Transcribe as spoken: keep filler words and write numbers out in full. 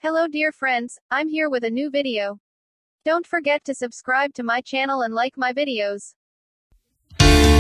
Hello dear friends, I'm here with a new video. Don't forget to subscribe to my channel and like my videos.